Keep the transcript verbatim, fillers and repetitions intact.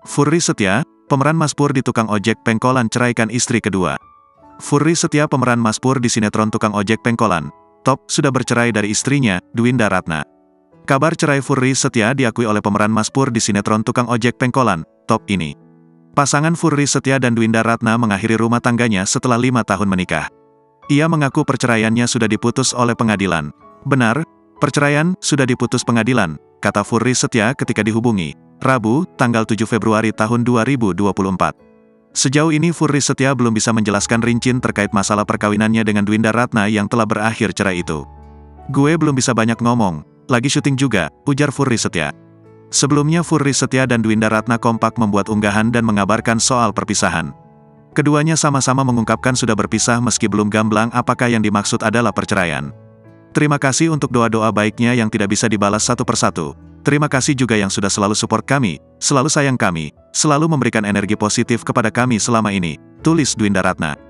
Furry Setia, pemeran Mas Pur di Tukang Ojek Pengkolan ceraikan istri kedua. Furry Setia, pemeran Mas Pur di sinetron Tukang Ojek Pengkolan, Top, sudah bercerai dari istrinya, Dwinda Ratna. Kabar cerai Furry Setia diakui oleh pemeran Mas Pur di sinetron Tukang Ojek Pengkolan, Top ini. Pasangan Furry Setia dan Dwinda Ratna mengakhiri rumah tangganya setelah lima tahun menikah. Ia mengaku perceraiannya sudah diputus oleh pengadilan. Benar, perceraian sudah diputus pengadilan, kata Furry Setia ketika dihubungi Rabu, tanggal tujuh Februari tahun dua ribu dua puluh empat. Sejauh ini Furry Setia belum bisa menjelaskan rinci terkait masalah perkawinannya dengan Dwinda Ratna yang telah berakhir cerai itu. Gue belum bisa banyak ngomong, lagi syuting juga, ujar Furry Setia. Sebelumnya Furry Setia dan Dwinda Ratna kompak membuat unggahan dan mengabarkan soal perpisahan. Keduanya sama-sama mengungkapkan sudah berpisah meski belum gamblang apakah yang dimaksud adalah perceraian. Terima kasih untuk doa-doa baiknya yang tidak bisa dibalas satu persatu. Terima kasih juga yang sudah selalu support kami, selalu sayang kami, selalu memberikan energi positif kepada kami selama ini, tulis Dwinda Ratna.